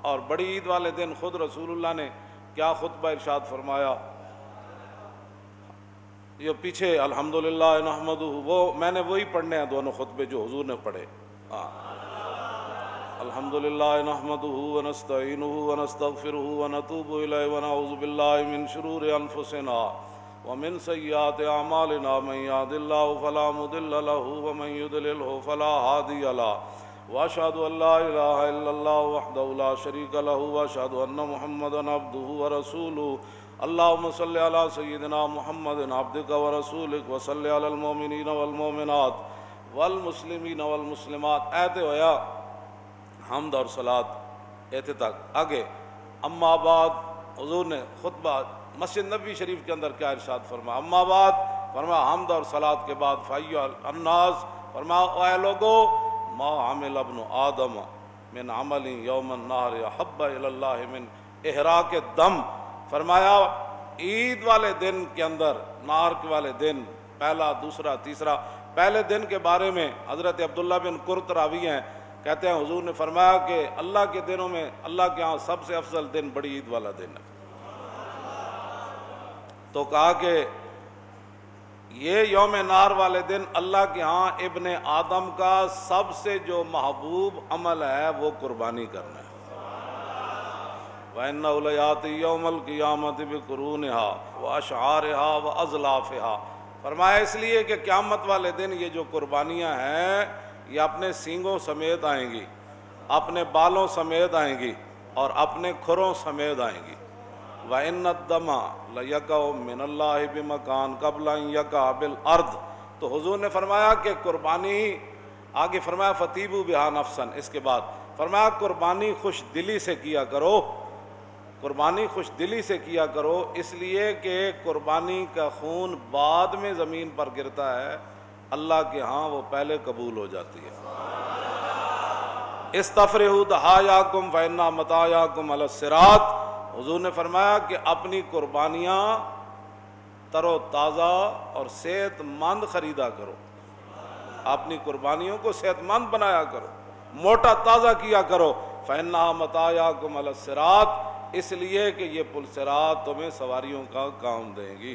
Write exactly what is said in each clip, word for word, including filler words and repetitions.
اور بڑی عید والے دن خود رسول اللہ نے کیا خطبہ ارشاد فرمایا، یہ پیچھے الحمدللہ نحمدہ، وہ میں نے وہی پڑھنے ہیں دونوں خطبے جو حضور نے پڑھے. ہاں، الحمدللہ نحمدہ ونستعینہ ونستغفرہ ونتوب الیہ ونعوذ باللہ من شرور انفسنا ومن سیئات اعمالنا من یهد اللہ فلا مضل له ومن یضللہ فلا ہادی له واشهد ان لا الہ الا اللہ وحدہ لا شریک له واشهد ان محمدا عبدہ ورسولہ. اللہم صلی علی سیدنا محمد عبدک ورسولک وصلی علی المؤمنین والمؤمنات والمسلمین والمسلمات. ایت ہویا حمد اور صلاۃ ایت تک. آگے اما بعد حضور نے خطبہ مسجد نبوی شریف کے اندر کیا ارشاد فرمایا؟ اما بعد فرمایا حمد اور صلاۃ کے بعد فایھا الناس، فرمایا اے لوگو ما عمل ابن آدم من عمل یوم النہر احب الی اللہ من احراق الدم. فرمایا عید والے دن کے اندر، نہر کے والے دن، پہلا دوسرا تیسرا، پہلے دن کے بارے میں حضرت عبداللہ بن قرط راوی ہیں، کہتے ہیں حضور نے فرمایا کہ اللہ کے دنوں میں اللہ کے ہاں سب سے افضل دن بڑی عید والا دن ہے. تو کہا کہ یہ یوم نہر والے دن اللہ کے ہاں ابن آدم کا سب سے جو محبوب عمل ہے وہ قربانی کرنا ہے. وَإِنَّهُ لَيَأْتِي يَوْمَ الْقِيَامَةِ بِقُرُونِهَا وَأَشْعَارِهَا وَأَزْلَافِهَا. فرمایا اس لیے کہ قیامت والے دن یہ جو قربانیاں ہیں یہ اپنے سینگوں سمیت آئیں گی، اپنے بالوں سمیت آئیں گی اور اپنے کھروں سمیت آئیں گی. وَإِنَّ الدَّمَ لَيَقَعُ مِنَ اللَّهِ بِمَكَانٍ قَبْلَ أَن يَقَعَ بِالْأَرْضِ. تو حضور نے فرمایا کہ قربانی، آگے فرمایا فَطِيبُوا بِهَا نَفْسًا، اس کے بعد فرمایا قربانی خوش دلی سے کیا کرو، قربانی خوش دلی سے کیا کرو، اس لیے کہ قربانی کا خون بعد میں زمین پر گرتا ہے، اللہ کے ہاں وہ پہلے قبول ہو جاتی ہے. استفرحوا ضحایاکم فإن مطایاکم علی الصراط. حضور نے فرمایا کہ اپنی قربانیاں تر و تازہ اور صحت مند خریدا کرو، اپنی قربانیوں کو صحت مند بنایا کرو، موٹا تازہ کیا کرو. فإنها مطایاکم علی الصراط، اس لیے کہ یہ پل صراط تمہیں سواریوں کا کام دیں گی.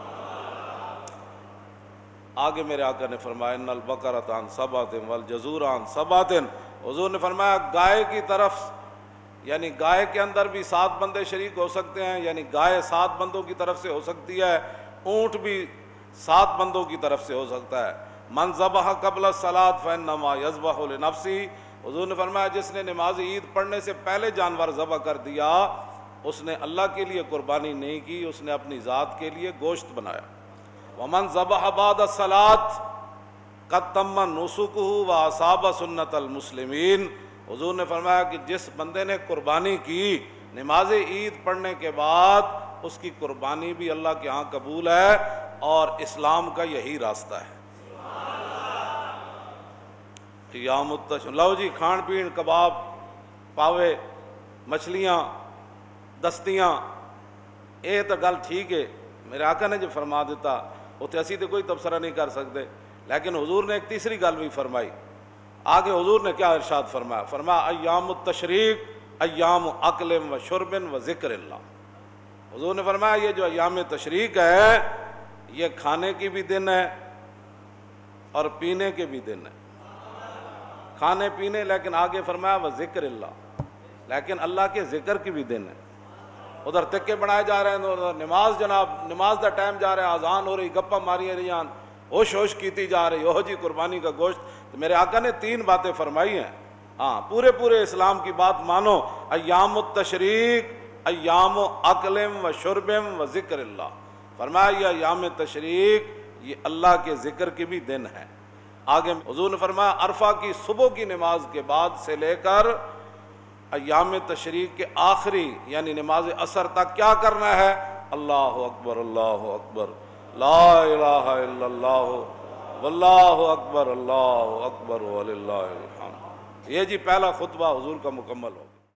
آگے میرے آقا نے فرمایا ان البقرۃ عن سبعۃ والجزور عن سبعۃ. حضور نے فرمایا گائے کی طرف، یعنی گائے کے اندر بھی سات بندے شریک ہو سکتے ہیں، یعنی گائے سات بندوں کی طرف سے ہو سکتی ہے، اونٹ بھی سات بندوں کی طرف سے ہو سکتا ہے. من ذبح قبل الصلاۃ فإنما یذبح لنفسہ. حضور نے فرمایا جس نے نماز عید پڑھنے سے پہلے جانور ذبح کر دیا اس نے اللہ کے لیے قربانی نہیں کی، اس نے اپنی ذات کے لیے گوشت بنایا. ومن ذبح بعد الصلاۃ قد تم نسکہ واصاب سنت المسلمین. حضور نے فرمایا کہ جس بندے نے قربانی کی نماز عید پڑھنے کے بعد اس کی قربانی بھی اللہ کے ہاں قبول ہے اور اسلام کا یہی راستہ ہے. یا متش لو جی کھان پین کباب پاوے مچھلیاں دستیاں، یہ تو گل ٹھیک ہے، میرے آقا نے جو فرما دیتا اتنے اسی تو کوئی تبصرہ نہیں کر سکتے. لیکن حضور نے ایک تیسری گل بھی فرمائی. آگے حضور نے کیا ارشاد فرمایا؟ فرمایا ایام التشریق ایام اکل و شرب و ذکر اللہ. حضور نے فرمایا یہ جو ایام تشریق ہے یہ کھانے کی بھی دن ہے اور پینے کے بھی دن ہے. کھانے پینے، لیکن آگے فرمایا وہ ذکر اللہ، لیکن اللہ کے ذکر کی بھی دن ہے. ادھر تکے بنائے جا رہے ہیں، ادھر نماز، جناب نماز دا ٹائم جا رہا ہے، اذان ہو رہی، گپا ماری رہی، ہوش ہوش کیتی جا رہی، اوہ جی قربانی کا گوشت. تو میرے آقا نے تین باتیں فرمائی ہیں. ہاں پورے پورے اسلام کی بات مانو. ایام التشریق ایام اکلم و شربم و ذکر اللہ. فرمایا یہ ایام تشریق یہ اللہ کے ذکر کی بھی دن ہے. آگے حضور نے فرمایا عرفہ کی صبح کی نماز کے بعد سے لے کر ایام تشریق کے آخری یعنی نماز عصر تک کیا کرنا ہے؟ اللہ اکبر اللہ اکبر لا الہ الا اللہ واللہ اکبر اللہ اکبر وللہ الحمد. یہ جی پہلا خطبہ حضور کا مکمل ہو.